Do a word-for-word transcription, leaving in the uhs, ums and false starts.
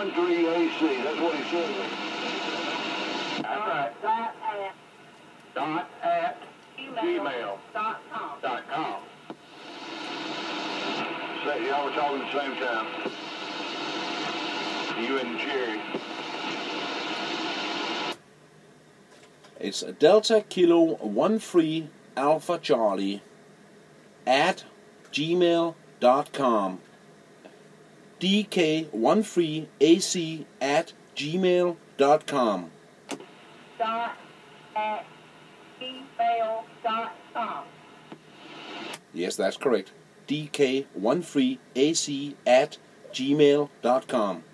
one three A C. That's what he said. That's right. Dot at. Dot at gmail Dot com. dot com. So y'all were talking at the same time. You and Jerry. It's Delta Kilo one three Alpha Charlie at gmail dot com. D K one three A C at gmail dot com. Dot at gmail dot com. Yes, that's correct. D K one three A C at gmail dot com.